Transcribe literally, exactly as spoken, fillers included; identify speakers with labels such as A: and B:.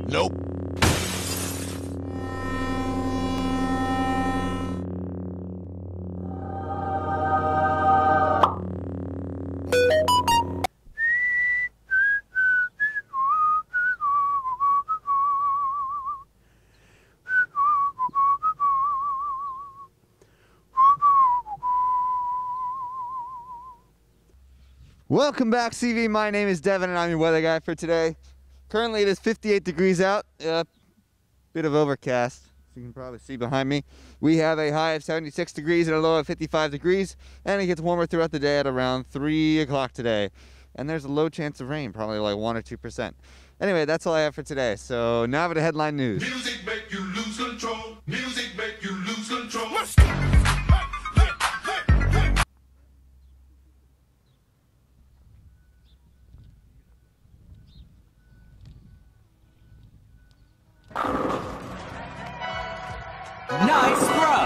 A: Nope.
B: Welcome back, C V. My name is Devin, and I'm your weather guy for today. Currently, it is fifty-eight degrees out. Uh, bit of overcast, as you can probably see behind me. We have a high of seventy-six degrees and a low of fifty-five degrees, and it gets warmer throughout the day at around three o'clock today. And there's a low chance of rain, probably like one or two percent. Anyway, that's all I have for today. So now for the headline news.
C: Music make you lose control. Music make you lose control.
D: Nice run!